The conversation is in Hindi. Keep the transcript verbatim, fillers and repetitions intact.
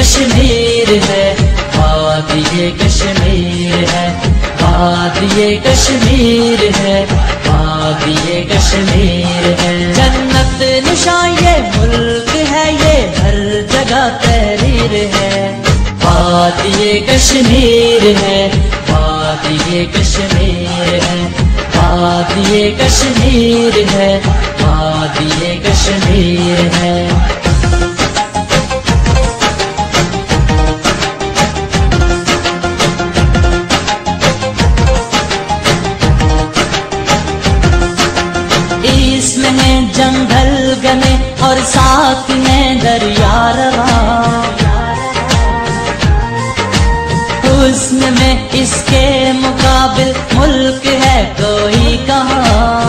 कश्मीर है, वादिये कश्मीर है, वादिये कश्मीर है, वादिये कश्मीर है। जन्नत निशां ये मुल्क है, ये हर जगह तहरीर है। वादिये कश्मीर है, वादिये कश्मीर है, वादिये कश्मीर है, वादिये कश्मीर है। इसमें है जंगल घने और साथ में दरिया रवा, हुस्न में इसके मुकाबिल मुल्क है कोई कहाँ।